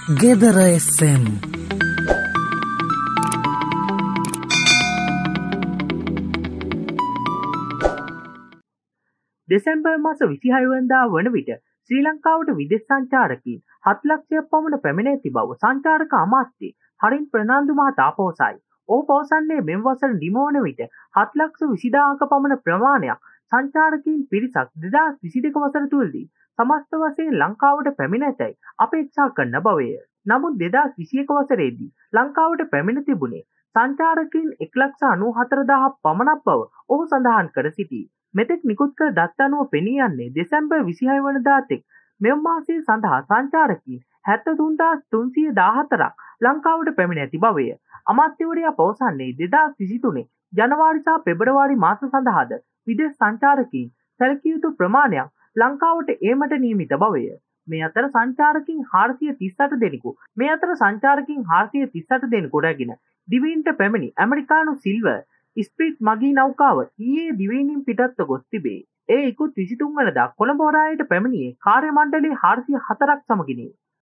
ගෙදර FM දෙසැම්බර් මාස 26 වෙනිදා වන විට ශ්‍රී ලංකාවට විදේශ සංචාරකයින් 7 ලක්ෂයක් පමණ පැමිණ ඇති බව සංචාරක අමාත්‍ය හරින් ප්‍රනාන්දු මහතා පවසයි. ඔහු පවසන්නේ මෙම වසර නිම වන විට 7 ලක්ෂ 20000ක පමණ ප්‍රමාණයක් සංචාරකයින් පිරිසක් 2022 වසර තුලදී සමස්ත වශයෙන් ලංකාවට පැමිණ ඇතැයි අපේක්ෂා කරන බවය. නමුත් 2021 වසරේදී ලංකාවට පැමිණ තිබුණේ සංචාරකයින් 1,94,000 පමණක් බව ඔහු සඳහන් කර සිටී. මෙතෙක් නිකුත් කර දත් අනුව පෙනී යන්නේ දෙසැම්බර් 26 වනදා තෙක් මෙම මාසය සඳහා සංචාරකයින් 73,314ක් ලංකාවට පැමිණ ඇති බවය. අමාත්‍යවරයා පවසන්නේ 2023 ජනවාරි සහ පෙබරවාරි මාස සඳහාද විදේශ සංචාරකයින් සැලකිය යුතු ප්‍රමාණයක් ලංකාවට ඒමට නියමිත බවය. මේ අතර සංචාරකයින් 438 දෙනෙකු රැගෙන දිවයිනට පැමිණි ඇමරිකානු සිල්වර් ස්ප්‍රීට් මගී නෞකාව ඊයේ දිවයිනින් පිටත්ව ගොස් තිබේ. ඒ ඉකුත් 23 වනදා කොළඹ හොරායට පැමිණියේ කාර්ය මණ්ඩලයේ 404ක් සමගිනි.